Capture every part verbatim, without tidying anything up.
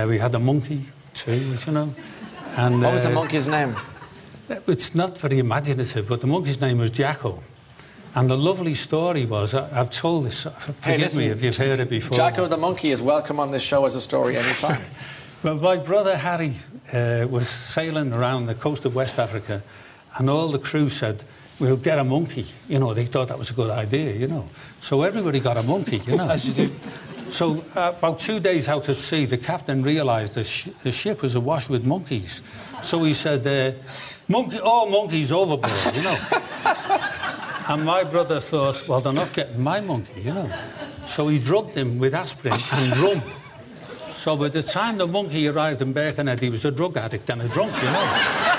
Uh, we had a monkey too, you know. And what was uh, the monkey's name? It's not very imaginative, but the monkey's name was Jacko. And the lovely story was, I, I've told this, forgive hey, listen, me if you've heard it before. Jacko the monkey is welcome on this show as a story anytime. Well, my brother Harry uh, was sailing around the coast of West Africa, and all the crew said, we'll get a monkey. You know, they thought that was a good idea, you know. So everybody got a monkey, you know. As you do. So uh, about two days out at sea, the captain realised the, sh the ship was awash with monkeys. So he said, uh, monkey, all monkeys overboard, you know. And my brother thought, well, they're not getting my monkey, you know. So he drugged him with aspirin and rum. So by the time the monkey arrived in Birkenhead, he was a drug addict and a drunk, you know.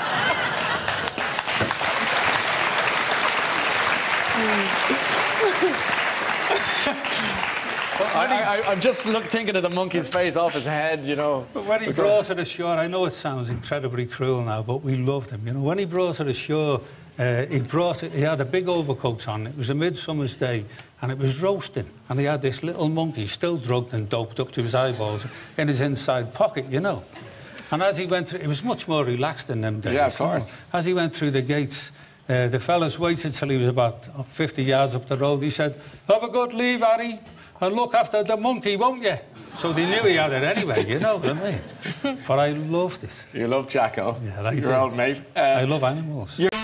I, I, I'm just look, thinking of the monkey's face off his head, you know. But when he brought it ashore, I know it sounds incredibly cruel now, but we loved him, you know. When he brought it ashore, uh, he brought it, he had a big overcoat on. It was a midsummer's day, and it was roasting. And he had this little monkey, still drugged and doped up to his eyeballs, in his inside pocket, you know. And as he went through, it was much more relaxed in them days. Yeah, of course. You know? As he went through the gates, uh, the fellas waited till he was about fifty yards up the road. He said, have a good leave, Harry, and look after the monkey, won't you? So they knew he had it anyway, you know what I mean? But I loved it. You love Jacko, yeah, I your did. old mate. Uh, I love animals.